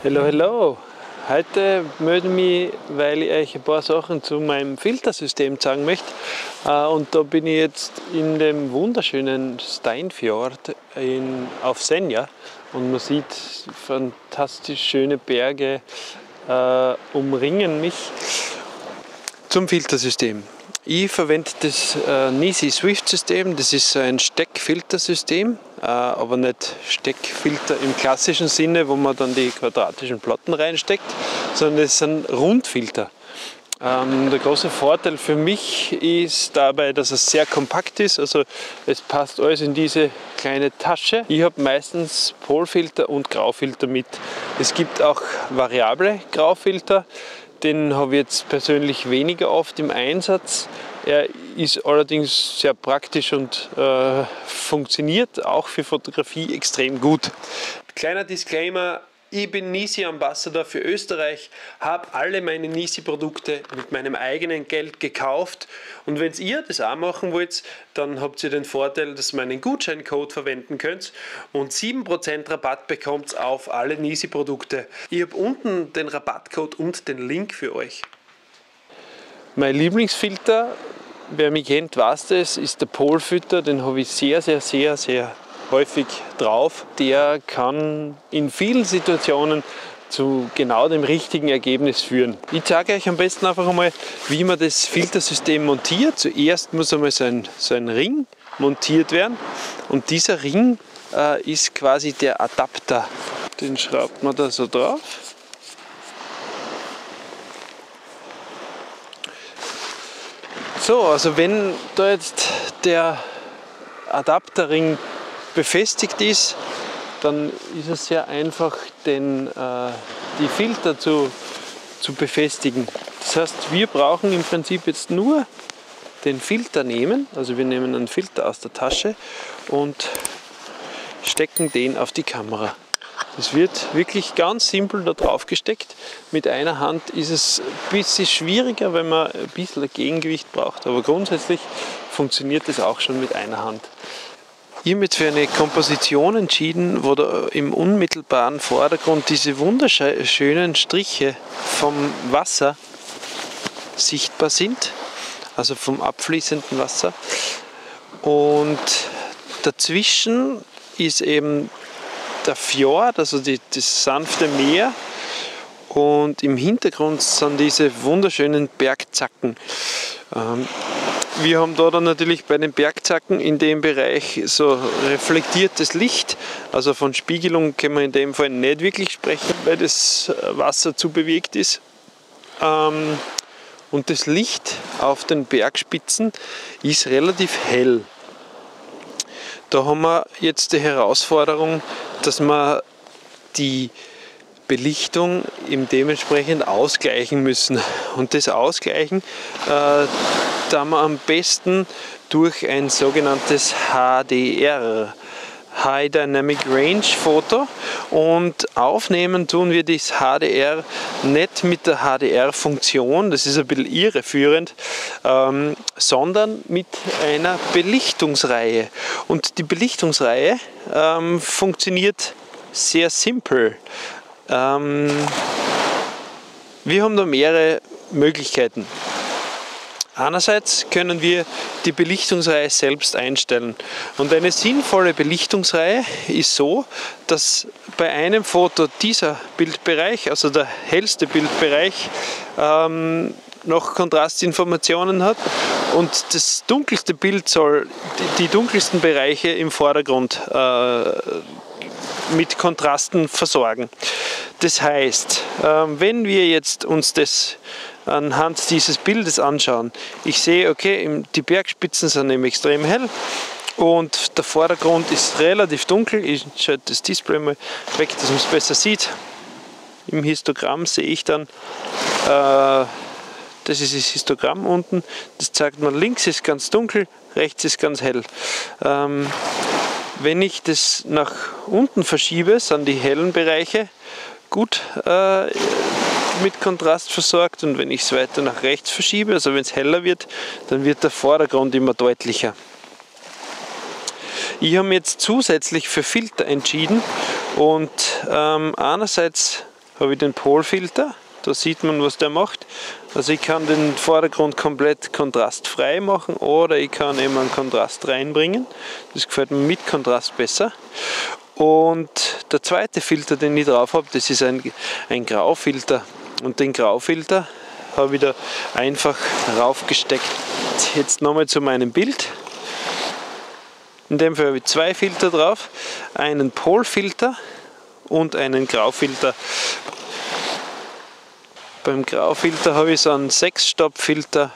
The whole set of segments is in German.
Hallo, hallo! Heute melde ich mich, weil ich euch ein paar Sachen zu meinem Filtersystem zeigen möchte. Und da bin ich jetzt in dem wunderschönen Steinfjord auf Senja. Und man sieht fantastisch schöne Berge umringen mich zum Filtersystem. Ich verwende das Nisi Swift System, das ist ein Steckfiltersystem, aber nicht Steckfilter im klassischen Sinne, wo man dann die quadratischen Platten reinsteckt, sondern es ist ein Rundfilter. Der große Vorteil für mich ist dabei, dass es sehr kompakt ist, also es passt alles in diese kleine Tasche. Ich habe meistens Polfilter und Graufilter mit. Es gibt auch variable Graufilter. Den habe ich jetzt persönlich weniger oft im Einsatz. Er ist allerdings sehr praktisch und funktioniert auch für Fotografie extrem gut. Kleiner Disclaimer: Ich bin Nisi Ambassador für Österreich, habe alle meine Nisi-Produkte mit meinem eigenen Geld gekauft. Und wenn ihr das auch machen wollt, dann habt ihr den Vorteil, dass ihr meinen Gutscheincode verwenden könnt und 7% Rabatt bekommt auf alle Nisi-Produkte. Ich habe unten den Rabattcode und den Link für euch. Mein Lieblingsfilter, wer mich kennt, weiß das, ist der Polfilter. Den habe ich sehr häufig drauf. Der kann in vielen Situationen zu genau dem richtigen Ergebnis führen. Ich zeige euch am besten einfach einmal, wie man das Filtersystem montiert. Zuerst muss einmal so ein Ring montiert werden und dieser Ring ist quasi der Adapter. Den schraubt man da so drauf. So, also wenn da jetzt der Adapterring befestigt ist, dann ist es sehr einfach, die Filter zu befestigen. Das heißt, wir brauchen im Prinzip jetzt nur den Filter nehmen, also wir nehmen einen Filter aus der Tasche und stecken den auf die Kamera. Das wird wirklich ganz simpel da drauf gesteckt. Mit einer Hand ist es ein bisschen schwieriger, wenn man ein bisschen ein Gegengewicht braucht, aber grundsätzlich funktioniert das auch schon mit einer Hand. Ich habe mich für eine Komposition entschieden, wo da im unmittelbaren Vordergrund diese wunderschönen Striche vom Wasser sichtbar sind, also vom abfließenden Wasser. Und dazwischen ist eben der Fjord, also das sanfte Meer, und im Hintergrund sind diese wunderschönen Bergzacken. Wir haben da dann natürlich bei den Bergzacken in dem Bereich so reflektiertes Licht, also von Spiegelung können wir in dem Fall nicht wirklich sprechen, weil das Wasser zu bewegt ist. Und das Licht auf den Bergspitzen ist relativ hell. Da haben wir jetzt die Herausforderung, dass wir die Belichtung eben dementsprechend ausgleichen müssen. Und das Ausgleichen da wir am besten durch ein sogenanntes HDR, High Dynamic Range Foto, und aufnehmen tun wir das HDR nicht mit der HDR-Funktion, das ist ein bisschen irreführend, sondern mit einer Belichtungsreihe. Und die Belichtungsreihe funktioniert sehr simpel. Wir haben da mehrere Möglichkeiten. Einerseits können wir die Belichtungsreihe selbst einstellen. Und eine sinnvolle Belichtungsreihe ist so, dass bei einem Foto dieser Bildbereich, also der hellste Bildbereich, noch Kontrastinformationen hat und das dunkelste Bild soll die dunkelsten Bereiche im Vordergrund mit Kontrasten versorgen. Das heißt, wenn wir jetzt uns das anhand dieses Bildes anschauen, ich sehe, okay, die Bergspitzen sind eben extrem hell und der Vordergrund ist relativ dunkel. Ich schalte das Display mal weg, dass man es besser sieht. Im Histogramm sehe ich dann, das ist das Histogramm unten, das zeigt man, links ist ganz dunkel, rechts ist ganz hell. Wenn ich das nach unten verschiebe, sind die hellen Bereiche gut mit Kontrast versorgt, und wenn ich es weiter nach rechts verschiebe, also wenn es heller wird, dann wird der Vordergrund immer deutlicher. Ich habe mich jetzt zusätzlich für Filter entschieden und einerseits habe ich den Polfilter. Da sieht man, was der macht. Also ich kann den Vordergrund komplett kontrastfrei machen oder ich kann eben einen Kontrast reinbringen. Das gefällt mir mit Kontrast besser. Und der zweite Filter, den ich drauf habe, das ist ein Graufilter. Und den Graufilter habe ich da einfach raufgesteckt. Jetzt nochmal zu meinem Bild. In dem Fall habe ich zwei Filter drauf, einen Polfilter und einen Graufilter. Beim Graufilter habe ich so einen 6-Stopp-Filter.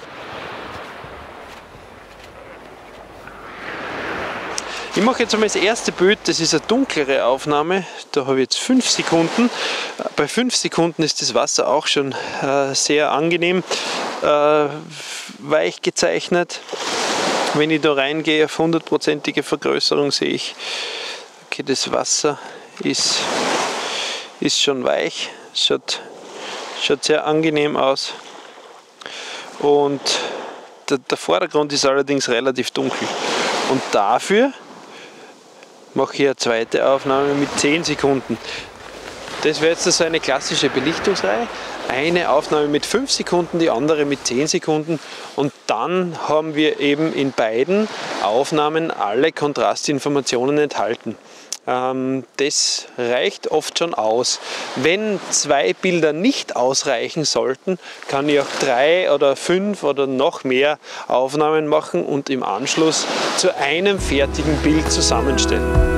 Ich mache jetzt einmal das erste Bild, das ist eine dunklere Aufnahme. Da habe ich jetzt 5 Sekunden. Bei 5 Sekunden ist das Wasser auch schon sehr angenehm weich gezeichnet. Wenn ich da reingehe auf 100%ige Vergrößerung, sehe ich, okay, das Wasser ist schon weich. Schaut sehr angenehm aus und der Vordergrund ist allerdings relativ dunkel und dafür mache ich eine zweite Aufnahme mit 10 Sekunden. Das wäre jetzt so eine klassische Belichtungsreihe. Eine Aufnahme mit 5 Sekunden, die andere mit 10 Sekunden und dann haben wir eben in beiden Aufnahmen alle Kontrastinformationen enthalten. Das reicht oft schon aus. Wenn 2 Bilder nicht ausreichen sollten, kann ich auch 3 oder 5 oder noch mehr Aufnahmen machen und im Anschluss zu einem fertigen Bild zusammenstellen.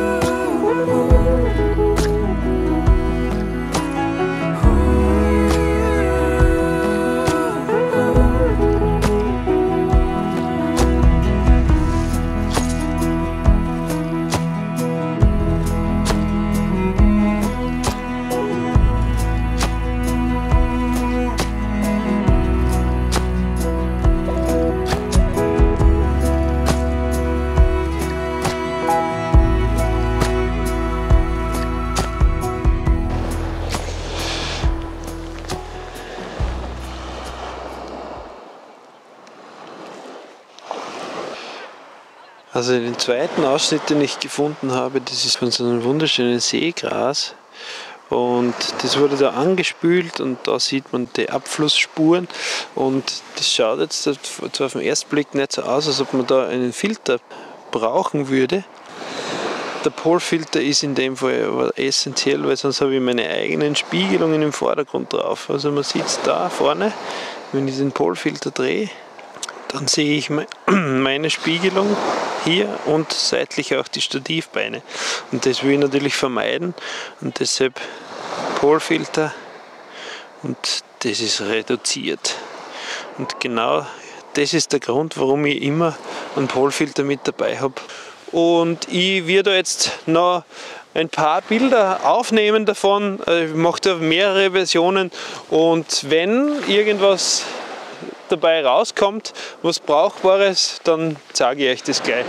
Also den zweiten Ausschnitt, den ich gefunden habe, das ist von so einem wunderschönen Seegras und das wurde da angespült und da sieht man die Abflussspuren und das schaut jetzt zwar auf den ersten Blick nicht so aus, als ob man da einen Filter brauchen würde. Der Polfilter ist in dem Fall aber essentiell, weil sonst habe ich meine eigenen Spiegelungen im Vordergrund drauf. Also man sieht es da vorne, wenn ich den Polfilter drehe, dann sehe ich meine Spiegelung hier und seitlich auch die Stativbeine. Und das will ich natürlich vermeiden und deshalb Polfilter und das ist reduziert. Und genau das ist der Grund, warum ich immer einen Polfilter mit dabei habe. Und ich werde jetzt noch ein paar Bilder aufnehmen davon. Ich mache da mehrere Versionen und wenn irgendwas dabei rauskommt, was Brauchbares, dann sage ich euch das gleich.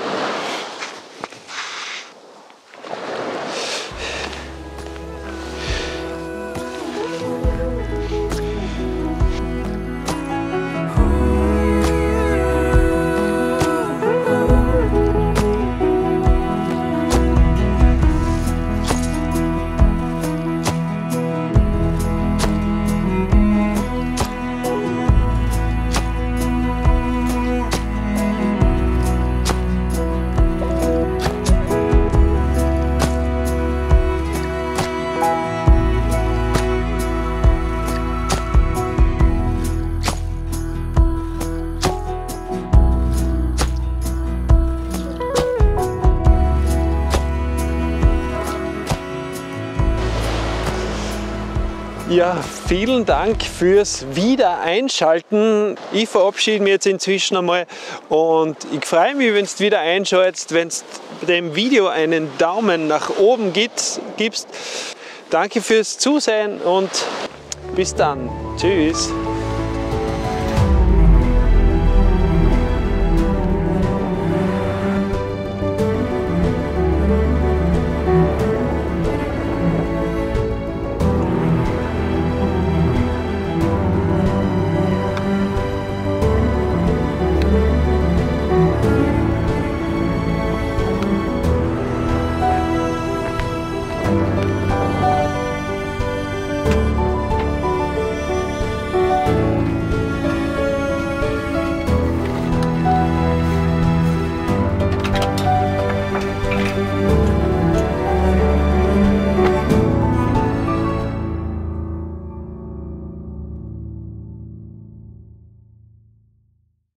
Ja, vielen Dank fürs Wiedereinschalten. Ich verabschiede mich jetzt inzwischen einmal und ich freue mich, wenn du wieder einschaltest, wenn du dem Video einen Daumen nach oben gibst. Danke fürs Zusehen und bis dann. Tschüss.